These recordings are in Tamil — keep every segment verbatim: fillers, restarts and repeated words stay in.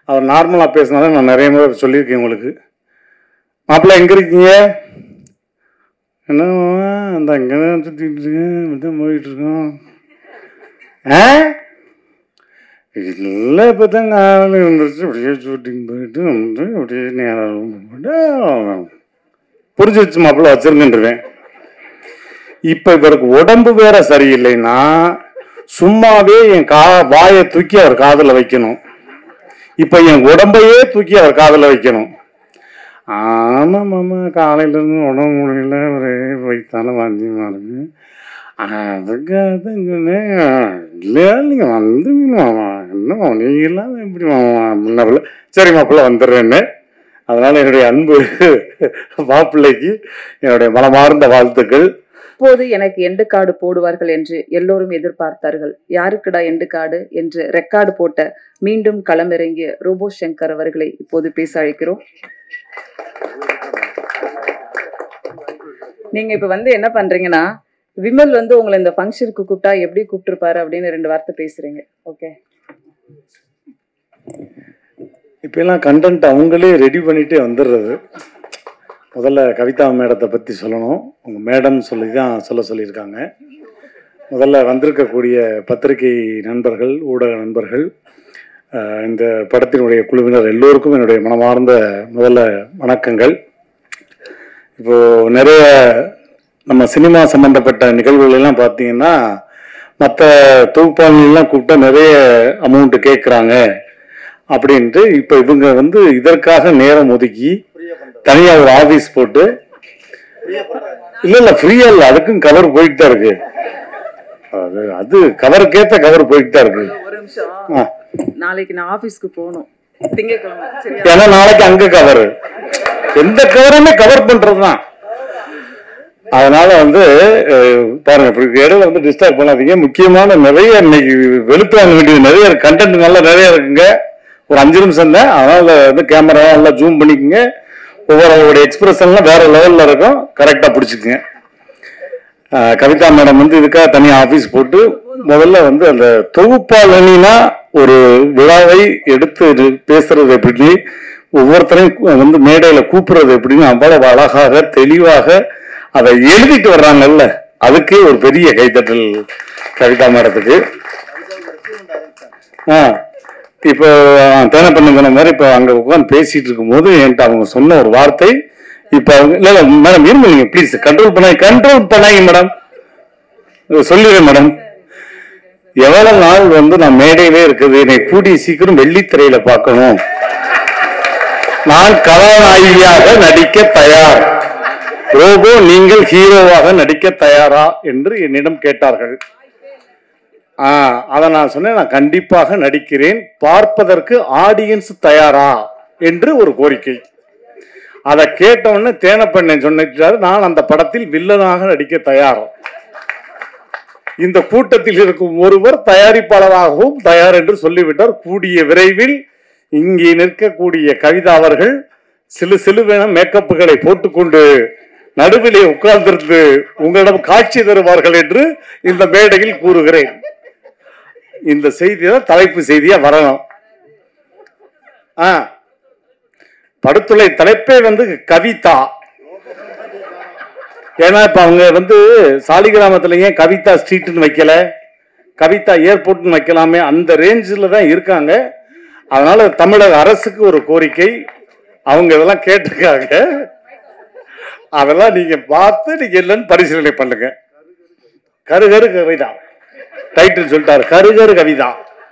அவர் நார்மலாக பேசினாலும் நான் நிறைய முறை சொல்லியிருக்கேன் உங்களுக்கு. மாப்பிள்ளை எங்கே இருக்கீங்க? என்ன அந்த அங்கே தான் சுற்றிட்டு இருக்கேன், தான் போயிட்டு இருக்கோம். ஆ இல்லை இப்போ தான் காலையில் இருந்துச்சு, அப்படியே ஷூட்டிங் போயிட்டு வந்து அப்படியே நேரம் போயிட்டு புரிஞ்சு வச்சு மாப்பிள்ளை வச்சிருந்துருவேன். இப்போ இவருக்கு உடம்பு வேற சரியில்லைன்னா சும்மாவே என் கா வாயை தூக்கி அவர் காதில் வைக்கணும். இப்போ என் உடம்பையே தூக்கி அவர் காதில் வைக்கணும். ஆமாம் மாமா, காலையிலேருந்து உடம்பு முடியல, ஒரே வயிற்றால வாந்தியமாக இருக்கு. அதுக்காக தான் சொன்னேன், இல்லையா நீங்கள் வந்துவீங்க மாமா, என்ன மாமா நீங்கள் இல்லாமல் எப்படி மாமா முன்னாப்பிள்ள. சரி மாப்பிள்ளை வந்துடுறேன்னு. அதனால் என்னுடைய அன்பு மாப்பிள்ளைக்கு என்னுடைய மனமார்ந்த வாழ்த்துக்கள். இப்போது எனக்கு எண்டு கார்டு போடுவார்கள் என்று எல்லோரும் எதிர்பார்த்தார்கள். யாருக்குடா எண்டு கார்டு என்று ரெக்கார்டு போட்ட மீண்டும் களமிறங்கிய ரோபோ சங்கர் அவர்களை இப்போது பேச அழைக்கிறோம். நீங்க இப்ப வந்து என்ன பண்றீங்கன்னா, விமல் வந்து உங்களை இந்த ஃபங்க்ஷனுக்கு கூப்பிட்டா எப்படி கூப்பிட்டுருப்பாரு அப்படின்னு ரெண்டு வார்த்தை பேசுறீங்க. ஓகே, இப்ப எல்லாம் கண்டென்ட் அவங்களே ரெடி பண்ணிட்டே வந்துடுறது. முதல்ல கவிதா மேடத்தை பற்றி சொல்லணும். உங்கள் மேடம் சொல்லி தான் சொல்ல சொல்லியிருக்காங்க. முதல்ல வந்திருக்கக்கூடிய பத்திரிகை நண்பர்கள், ஊடக நண்பர்கள், இந்த படத்தினுடைய குழுவினர் எல்லோருக்கும் என்னுடைய மனமார்ந்த முதல்ல வணக்கங்கள். இப்போது நிறைய நம்ம சினிமா சம்மந்தப்பட்ட நிகழ்வுகளெல்லாம் பார்த்தீங்கன்னா மற்ற தொகுப்பாளர்கள்லாம் கூப்பிட்டா நிறைய அமௌண்ட்டு கேட்குறாங்க அப்படின்ட்டு இப்போ இவங்க வந்து இதற்காக நேரம் ஒதுக்கி தனியாக ஒரு ஆஃபீஸ் போட்டு, இல்லை இல்லை ஃப்ரீயா இல்லை, அதுக்கும் கவர் போயிட்டு தான் இருக்கு. அது அது கவருக்கேற்ற கவர் போயிட்டு தான் இருக்கு. ஒரு நிமிஷம், நாளைக்கு நான் ஆபீஸ்க்கு போகணும், திங்கட்கிழமை. ஏன்னா நாளைக்கு அங்க கவர், எந்த கவருமே கவர் பண்றதுதான். அதனால வந்து பாருங்க, இடையில வந்து டிஸ்டர்ப் பண்ணாதீங்க. முக்கியமான நிறைய இன்னைக்கு வெளுத்து வாங்க வேண்டியது நிறைய கண்டென்ட் நல்லா நிறைய இருக்குங்க. ஒரு அஞ்சு நிமிஷம் தான், அதனால வந்து கேமரா நல்லா ஜூம் பண்ணிக்கோங்க. ஒவ்வொரு எக்ஸ்பிரஷன்லாம் வேற லெவல்ல இருக்கும், கரெக்டா பிடிச்சிக்குங்க. கவிதா மேடம் வந்து இதுக்காக தனியாக ஆஃபீஸ் போட்டு முதல்ல வந்து அந்த தொகுப்பாளனா ஒரு விழாவை எடுத்து பேசுறது எப்படி, ஒவ்வொருத்தரையும் வந்து மேடையில கூப்பிடுறது எப்படின்னு அவ்வளவு அழகாக தெளிவாக அதை எழுதிட்டு வர்றாங்கல்ல, அதுக்கே ஒரு பெரிய கைத்தட்டல் கவிதா மேடத்துக்கு. ஆ இப்போ தேனை பண்ணுங்கிற மாதிரி இப்போ அங்கே உட்காந்து பேசிட்டு இருக்கும் போது என்கிட்ட அவங்க சொன்ன ஒரு வார்த்தை, இப்போ அவங்க இல்லை இல்லை மேடம் இருங்க, நீங்கள் ப்ளீஸ் கண்ட்ரோல் பண்ண கண்ட்ரோல் பண்ணாங்க மேடம், சொல்லிடுறேன் மேடம். எவ்வளவு நாள் வந்து நான் மேடையிலே இருக்குது, என்னை கூடிய சீக்கிரம் வெள்ளித்திரையில பார்க்கணும், நான் கதாநாயகியாக நடிக்க தயார், ரோபோ நீங்கள் ஹீரோவாக நடிக்க தயாரா என்று என்னிடம் கேட்டார்கள். ஆஹ் அதை நான் சொன்னேன், நான் கண்டிப்பாக நடிக்கிறேன், பார்ப்பதற்கு ஆடியன்ஸ் தயாரா என்று ஒரு கோரிக்கை. அதை கேட்டவுடனே தேனப்பண்ணன் சொன்னாரு, நான் அந்த படத்தில் வில்லனாக நடிக்க தயார். இந்த கூட்டத்தில் இருக்கும் ஒருவர் தயாரிப்பாளராகவும் தயார் என்று சொல்லிவிட்டார். கூடிய விரைவில் இங்கே நிற்கக்கூடிய கவிதா அவர்கள் சிலு சிலுவென மேக்கப்புகளை போட்டுக்கொண்டு நடுவிலே உட்கார்ந்திருந்து உங்களிடம் காட்சி தருவார்கள் என்று இந்த மேடையில் கூறுகிறேன். இந்த செய்திதான் தலைப்பு செய்தியா வரணும். ஆ படுத்துறை தலைப்பே வந்து கவிதா. ஏன்னா இப்ப அவங்க வந்து சாலிகிராமத்துல ஏன் கவிதா ஸ்ட்ரீட்னு வைக்கல, கவிதா ஏர்போர்ட்னு வைக்கலாமே, அந்த ரேஞ்சில் தான் இருக்காங்க. அதனால தமிழக அரசுக்கு ஒரு கோரிக்கை, அவங்க இதெல்லாம் கேட்டிருக்காங்க, அதெல்லாம் நீங்க பார்த்து நீங்க இல்லைன்னு பரிசீலனை பண்ணுங்க. கருகரு கவிதா டைட்டில் சொல்லிட்டாரு, கருகரு கவிதா.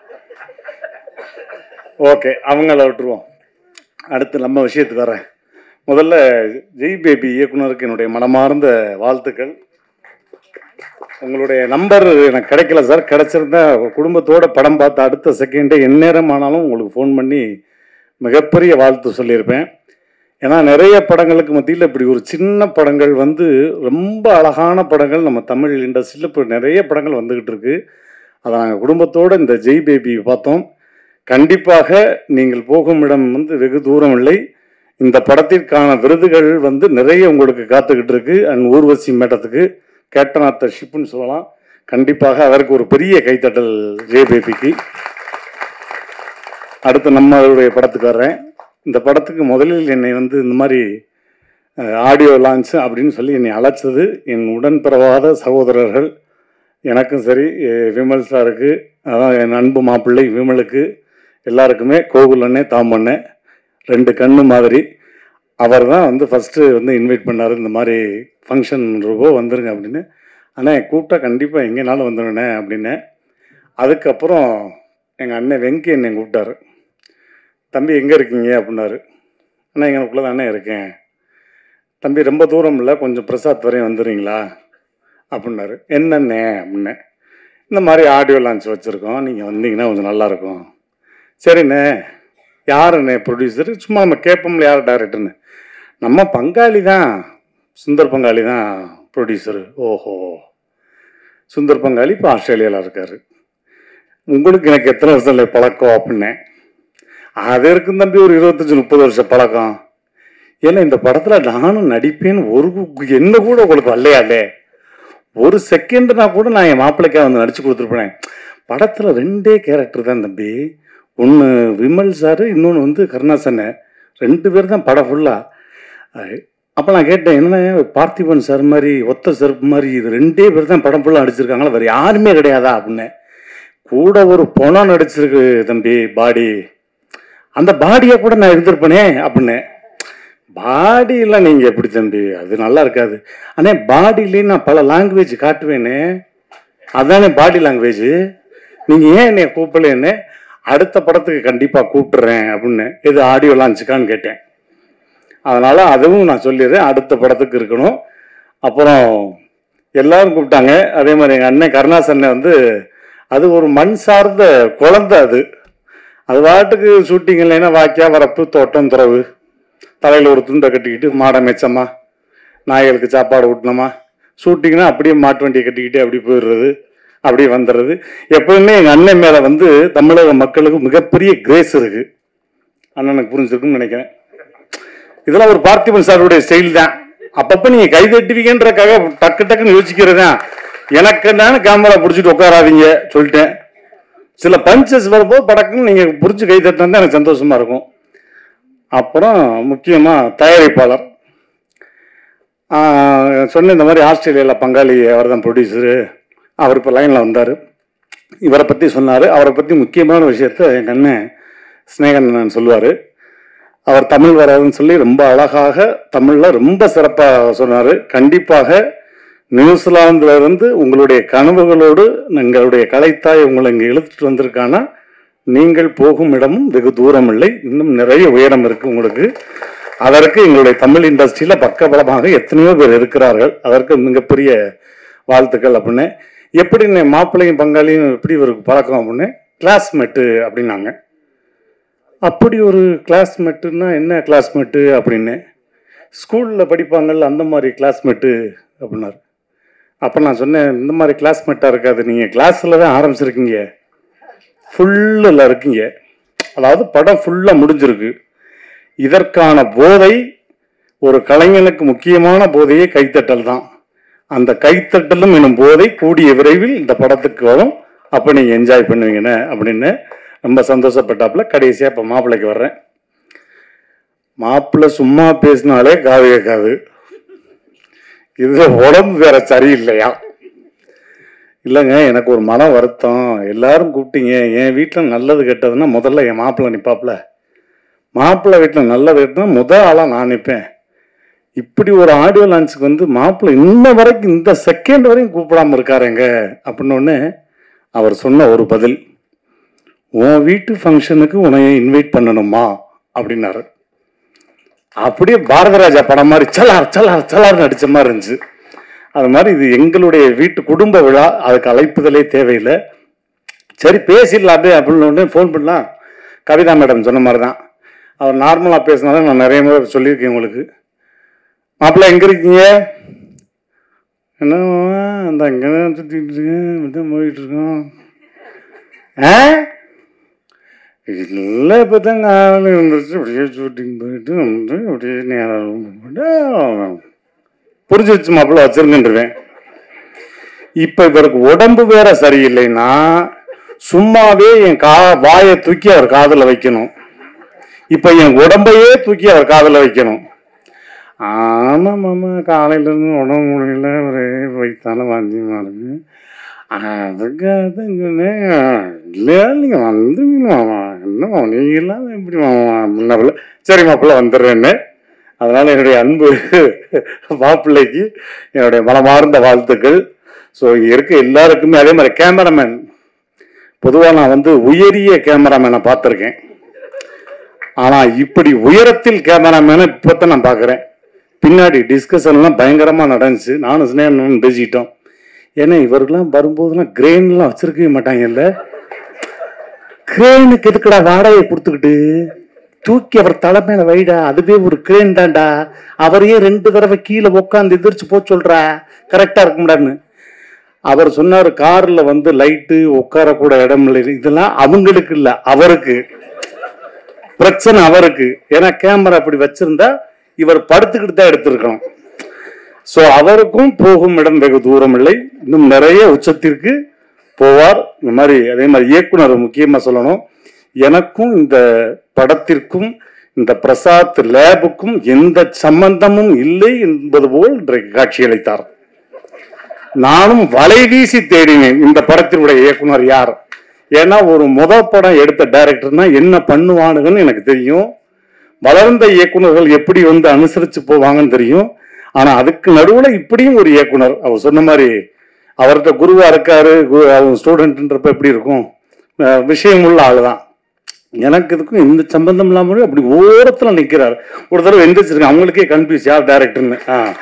ஓகே, அவங்கள விட்டுருவோம். அடுத்து நம்ம விஷயத்துக்கு வரேன். முதல்ல ஜெய் பேபி இயக்குனருக்கு என்னுடைய மனமார்ந்த வாழ்த்துக்கள். உங்களுடைய நம்பர் எனக்கு கிடைக்கல சார், கிடைச்சிருந்தா குடும்பத்தோட படம் பார்த்த அடுத்த செகண்டே எந்நேரம் ஆனாலும் உங்களுக்கு ஃபோன் பண்ணி மிகப்பெரிய வாழ்த்து சொல்லியிருப்பேன். ஏன்னா நிறைய படங்களுக்கு மத்தியில் இப்படி ஒரு சின்ன படங்கள் வந்து ரொம்ப அழகான படங்கள் நம்ம தமிழ் இண்டஸ்ட்ரியில் இப்போ நிறைய படங்கள் வந்துக்கிட்டு இருக்கு. அதை நாங்கள் குடும்பத்தோடு இந்த ஜெய் பேபி பார்த்தோம். கண்டிப்பாக நீங்கள் போகும் இடம் வந்து வெகு தூரம் இல்லை. இந்த படத்திற்கான விருதுகள் வந்து நிறைய உங்களுக்கு காத்துக்கிட்டு இருக்கு. அண்ட் ஊர்வசி மேடத்துக்கு கேப்டன் ஆஃப் த ஷிப்னு சொல்லலாம். கண்டிப்பாக அதற்கு ஒரு பெரிய கைத்தட்டல் ஜெய் பேபிக்கு. அடுத்து நம்மளுடைய படத்துக்கு வர்றேன். இந்த படத்துக்கு முதலில் என்னை வந்து இந்த மாதிரி ஆடியோ லான்ச் அப்படின்னு சொல்லி என்னை அழைச்சது என் உடன்பிறவாத சகோதரர்கள். எனக்கும் சரி, விமல் சாருக்கு, அதான் என் அன்பு மாப்பிள்ளை விமலுக்கு, எல்லாருக்குமே கோகுல் அண்ணே தாமண்ணே ரெண்டு கண்ணு மாதிரி அவர் தான் வந்து ஃபஸ்ட்டு வந்து இன்வைட் பண்ணார். இந்த மாதிரி ஃபங்க்ஷன் ரூபோ வந்துருங்க அப்படின்னு. ஆனால் கூப்பிட்டா கண்டிப்பாக எங்கேனாலும் வந்துடுண்ணே அப்படின்னு. அதுக்கப்புறம் எங்கள் அண்ணன் வெங்கி என்னை கூப்பிட்டாரு. தம்பி எங்கே இருக்கீங்க அப்படின்னாரு. அண்ணா எங்களுக்குள்ளே தானே இருக்கேன். தம்பி ரொம்ப தூரம் இல்லை, கொஞ்சம் பிரசாத் வரையும் வந்துடுறீங்களா அப்படின்னாரு. என்னண்ணே அப்படின்னே. இந்த மாதிரி ஆடியோ லான்ச் வச்சுருக்கோம், நீங்கள் வந்தீங்கன்னா கொஞ்சம் நல்லாயிருக்கும். சரிண்ணே. யாருண்ணே ப்ரொடியூசர்? சும்மா நம்ம கேட்போம்ல யார் டைரக்டர்னு. நம்ம பங்காளி தான், சுந்தர் பங்காளி தான் ப்ரொடியூசரு. ஓஹோ, சுந்தர் பங்காளி இப்போ ஆஸ்திரேலியாவில் இருக்கார். உங்களுக்கு எனக்கு எத்தனை வருஷம் இல்லை பழக்கம் அப்படின்னேன். அது இருக்கும் தம்பி, ஒரு இருபத்தஞ்சி முப்பது வருஷம் பழக்கம். ஏன்னா இந்த படத்தில் நானும் நடிப்பேன்னு ஒரு என்ன கூட உங்களுக்கு வரலையாலே, ஒரு செகண்ட்னா கூட நான் என் மாப்பிள்ளைக்காக வந்து நடிச்சு கொடுத்துருப்பேன். படத்தில் ரெண்டே கேரக்டர் தான் தம்பி. ஒன்று விமல் சார், இன்னொன்று வந்து கருணாசனை. ரெண்டு பேர் தான் படம் ஃபுல்லாக. அப்போ நான் கேட்டேன், என்ன பார்த்திபன் சார் மாதிரி ஒத்த செருப்பு மாதிரி இது ரெண்டே பேர் தான் படம் ஃபுல்லாக நடிச்சிருக்காங்களா, வேறு யாருமே கிடையாதா அப்படின்னு. கூட ஒரு பொணம் நடிச்சிருக்கு தம்பி பாடி, அந்த பாடியை கூட நான் இருந்திருப்பேனே அப்படின்னு. பாடியெல்லாம் நீங்கள் எப்படி தம்பி, அது நல்லா இருக்காது. ஆனால் பாடியிலேயே நான் பல லாங்குவேஜ் காட்டுவேனே, அதுதானே பாடி லாங்குவேஜ். நீங்கள் ஏன் என்னை கூப்பிடலேன்னு. அடுத்த படத்துக்கு கண்டிப்பாக கூப்பிட்டுறேன் அப்படின்னு. இது ஆடியோ லான்ச்சுக்கான்னு கேட்டேன். அதனால் அதுவும் நான் சொல்லிடுறேன், அடுத்த படத்துக்கு இருக்கணும். அப்புறம் எல்லாரும் கூப்பிட்டாங்க. அதே மாதிரி எங்கள் அண்ணன் கருணாசனை வந்து, அது ஒரு மண் சார்ந்த குழந்தை. அது அது வாட்டுக்கு ஷூட்டிங் இல்லைன்னா வாக்கியா வரப்பு தோட்டம் துறவு, தலையில் ஒரு துண்டை கட்டிக்கிட்டு மாடை மேய்ச்சம்மா, நாய்களுக்கு சாப்பாடு ஊட்டினோமா, ஷூட்டிங்னா அப்படியே மாட்டு வண்டியை கட்டிக்கிட்டு அப்படி போயிடுறது, அப்படியே வந்துடுறது. எப்பவுமே எங்கள் அண்ணன் மேலே வந்து தமிழக மக்களுக்கு மிகப்பெரிய கிரேஸ் இருக்குது. அண்ணனுக்கு புரிஞ்சிருக்குன்னு நினைக்கிறேன். இதெல்லாம் ஒரு பார்த்திபன் சாருடைய ஸ்டைல் தான். அப்பப்போ நீங்கள் கை தட்டுவீங்கன்றக்காக டக்கு டக்குன்னு யோசிக்கிறது தான். எனக்கு என்னன்னு கேமரா பிடிச்சிட்டு உட்காராதீங்க சொல்லிட்டேன். சில பஞ்சஸ் வரும்போது படக்குன்னு நீங்கள் பிடிச்சி கை தட்டினா தான் எனக்கு சந்தோஷமாக இருக்கும். அப்புறம் முக்கியமாக தயாரிப்பாளர் சொன்ன இந்த மாதிரி ஆஸ்திரேலியாவில் பங்காளி அவர் தான் ப்ரொடியூசரு. அவர் இப்போ லைனில் வந்தார். இவரை பற்றி சொன்னார். அவரை பற்றி முக்கியமான விஷயத்த எங்கள் அண்ணன் ஸ்னேகன் சொல்லுவார். அவர் தமிழ் வராதுன்னு சொல்லி ரொம்ப அழகாக தமிழில் ரொம்ப சிறப்பாக சொன்னார். கண்டிப்பாக நியூசிலாந்துல இருந்து உங்களுடைய கனவுகளோடு எங்களுடைய கலைத்தாய் உங்களை இங்கே இழுத்துட்டு வந்திருக்கானா, நீங்கள் போகும் இடமும் வெகு தூரம் இல்லை, இன்னும் நிறைய உயரம் இருக்கு உங்களுக்கு. அதற்கு எங்களுடைய தமிழ் இண்டஸ்ட்ரியில பக்கபலமாக எத்தனையோ பேர் இருக்கிறார்கள். அதற்கு மிகப்பெரிய வாழ்த்துக்கள் அப்படின்னு. எப்படி மாப்பிள்ளையும் பங்காளியும் எப்படி இவருக்கு பழக்கம் அப்படின்னு, கிளாஸ்மேட்டு அப்படின்னாங்க. அப்படி ஒரு கிளாஸ்மேட்டுன்னா என்ன கிளாஸ்மேட்டு அப்படின்னு, ஸ்கூலில் படிப்பாங்கள்ல அந்த மாதிரி கிளாஸ்மேட்டு அப்படின்னாரு. அப்போ நான் சொன்னேன், இந்த மாதிரி கிளாஸ்மேட்டாக இருக்காது, நீங்கள் கிளாஸில் தான் ஆரம்பிச்சிருக்கீங்க, ஃபுல்லில் இருக்கீங்க. அதாவது படம் ஃபுல்லாக முடிஞ்சிருக்கு. இதற்கான போதை ஒரு கலைஞனுக்கு முக்கியமான போதையே கைத்தட்டல் தான். அந்த கைத்தட்டலும் எனும் போதை கூடிய விரைவில் இந்த படத்துக்கு வரும். அப்போ நீங்கள் என்ஜாய் பண்ணுவீங்கன்னு அப்படின்னு ரொம்ப சந்தோஷப்பட்டாப்புல. கடைசியாக இப்போ மாப்பிள்ளைக்கு வர்றேன். மாப்பிள்ளை சும்மா பேசினாலே காது கேட்காது. இது உடம்பு வேற சரியில்லையா? இல்லைங்க, எனக்கு ஒரு மன வருத்தம். எல்லாரும் கூப்பிட்டீங்க, என் வீட்டில் நல்லது கெட்டதுன்னா முதல்ல என் மாப்பிள்ளை நிற்பாப்புல. மாப்பிள்ளை வீட்டில் நல்லது கெட்டதுன்னா முதல் ஆளாக நான் நிற்பேன். இப்படி ஒரு ஆடியோ லான்ச்சுக்கு வந்து மாப்பிள்ளை இன்ன வரைக்கும் இந்த செகண்ட் வரைக்கும் கூப்பிடாம இருக்காருங்க அப்படின்னு அவர் சொன்ன ஒரு பதில், உன் வீட்டு ஃபங்க்ஷனுக்கு உன்னைய இன்வைட் பண்ணணுமா அப்படின்னாரு. அப்படியே பாரதராஜா படம் மாதிரி சலார் சலார் சலார்னு அடிச்ச மாதிரி இருந்துச்சு. அது மாதிரி இது எங்களுடைய வீட்டு குடும்ப விழா, அதுக்கு அழைப்புதலே தேவையில்லை. சரி பேசிடலாமே அப்படின்னு ஃபோன் பண்ணலாம். கவிதா மேடம் சொன்ன மாதிரி தான், அவர் நார்மலாக பேசினாலும் நான் நிறைய முறை சொல்லியிருக்கேன் உங்களுக்கு. மாப்பிள்ளை எங்கே இருக்கீங்க? என்ன அந்த அங்கே சுற்றிட்டு இருக்கேன், போயிட்டு இருக்கோம். ஆ இல்லை, இப்போ தான் காலையில் இருந்துருச்சு, அப்படியே ஷூட்டிங் போயிட்டு வந்து அப்படியே நேரம் போயிட்டு புரிஞ்சு வச்சு மாப்பிள்ளை வச்சிருந்துருவேன். இப்போ இவருக்கு உடம்பு வேற சரியில்லைன்னா சும்மாவே என் கா வாயை தூக்கி அவர் காதில் வைக்கணும். இப்போ என் உடம்பையே தூக்கி அவர் காதில் வைக்கணும். ஆமாம் மாமா, காலையிலேருந்து உடம்பு முடியல, ஒரே வயிற்றால வாந்தி மாறுது. அதுக்கு அதுன்னு சொன்னேன். இல்லையா நீங்கள் வந்து மாமா, என்ன மாமா நீங்கள் இல்லாமல் எப்படி மாமா முன்னாள். சரி மாப்பிள்ள வந்துடுறேன்னு. அதனால் என்னுடைய அன்பு மாப்பிள்ளைக்கு என்னுடைய மனமார்ந்த வாழ்த்துக்கள். ஸோ இங்கே இருக்க எல்லாருக்குமே அதே மாதிரி கேமராமேன். பொதுவாக நான் வந்து உயரிய கேமராமேனை பார்த்துருக்கேன். ஆனால் இப்படி உயரத்தில் கேமராமேனை இப்போ தான் நான் பார்க்குறேன். பின்னாடி டிஸ்கஷன்லாம் பயங்கரமாக நடந்துச்சு. நானும் ஸ்னேகனும் பேசிக்கிட்டோம். ஏன்னா இவருக்கெல்லாம் வரும்போதெல்லாம் கிரெயின்லாம் வச்சிருக்கவே மாட்டாங்கல்ல. கிரெயினுக்கு எதுக்குடா வாடகையை கொடுத்துக்கிட்டு தூக்கி அவர் தலைமையில வைடா, அதுவே ஒரு கிரெயின் தான்டா. அவரையே ரெண்டு தடவை கீழே உட்காந்து எதிர்த்து போ சொல்றா, கரெக்டா இருக்க முடியாதுன்னு. அவர் சொன்னார், கார்ல வந்து லைட்டு உட்காரக்கூட இடம் இல்லை. இதெல்லாம் அவங்களுக்கு இல்லை, அவருக்கு பிரச்சனை அவருக்கு. ஏன்னா கேமரா அப்படி வச்சிருந்தா இவர் படுத்துக்கிட்டு தான் எடுத்திருக்கணும். ஸோ அவருக்கும் போகும் இடம் வெகு தூரம் இல்லை, இன்னும் நிறைய உச்சத்திற்கு போவார். இந்த மாதிரி அதே மாதிரி இயக்குனர் முக்கியமா சொல்லணும், எனக்கும் இந்த படத்திற்கும் இந்த பிரசாத் லேபுக்கும் எந்த சம்பந்தமும் இல்லை என்பது போல் இன்றைக்கு காட்சியளித்தார். நானும் வலை வீசி தேடினேன் இந்த படத்தினுடைய இயக்குனர் யார். ஏன்னா ஒரு முத படம் எடுத்த டைரக்டர்னா என்ன பண்ணுவானுங்கன்னு எனக்கு தெரியும். வளர்ந்த இயக்குனர்கள் எப்படி வந்து அனுசரிச்சு போவாங்கன்னு தெரியும். ஆனா அதுக்கு நடுவுல இப்படியும் ஒரு இயக்குனர், அவர் சொன்ன மாதிரி அவர்கிட்ட குருவா இருக்காரு, அவர் ஸ்டூடெண்ட்ன்றப்ப எப்படி இருக்கும், விஷயம் உள்ள ஆளுதான். எனக்கு இதுக்கும் இந்த சம்பந்தம் இல்லாமல் அப்படி ஓரத்துல நிக்கிறார். ஒரு தடவை எந்திரிச்சிருக்கேன், அவங்களுக்கே கன்ஃபியூஸ் யார் டைரக்டர்னு.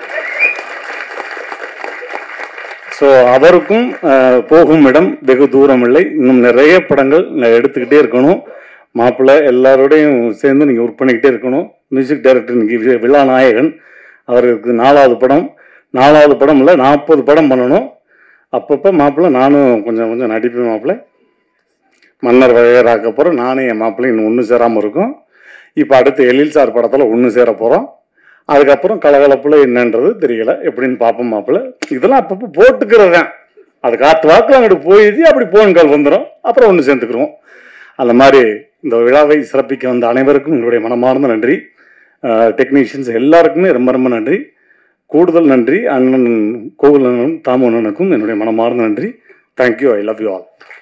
ஸோ அவருக்கும் போகும் இடம் வெகு தூரம் இல்லை, இன்னும் நிறைய படங்கள் எடுத்துக்கிட்டே இருக்கணும். மாப்பிள்ளை எல்லாரோடையும் சேர்ந்து நீங்கள் ஒர்க் பண்ணிக்கிட்டே இருக்கணும். மியூசிக் டைரக்டர் இன்னைக்கு விழா நாயகன், அவருக்கு நாலாவது படம் நாலாவது படம் இல்லை நாற்பது படம் பண்ணணும். அப்பப்போ மாப்பிள்ளை நானும் கொஞ்சம் கொஞ்சம் நடிப்பேன். மாப்பிள்ளை மன்னர் வகையராக்க போகிறோம், நானும் என் மாப்பிள்ளை இன்னும் ஒன்று சேராமல் இருக்கும். இப்போ அடுத்து எழில் சார் படத்தில் ஒன்று சேர போகிறோம். அதுக்கப்புறம் கலகலப்புல என்னன்றது தெரியல, எப்படின்னு பார்ப்போம். மாப்பிள்ளை இதெல்லாம் அப்பப்போ போட்டுக்கிறது தான், அது காற்று வாக்கில் அங்கிட்டு போயிடுச்சு, அப்படி போன் கால் வந்துடும், அப்புறம் ஒன்று சேர்ந்துக்கிறோம். அந்த மாதிரி இந்த விழாவை சிறப்பிக்க வந்த அனைவருக்கும் உங்களுடைய மனமார்ந்த நன்றி. டெக்னீஷியன்ஸ் எல்லாருக்குமே ரொம்ப ரொம்ப நன்றி. கூடுதல் நன்றி அண்ணன் கோவில் அண்ணனும் தாமு அண்ணனுக்கும் என்னுடைய மனமார்ந்த நன்றி. Thank you, I love you all.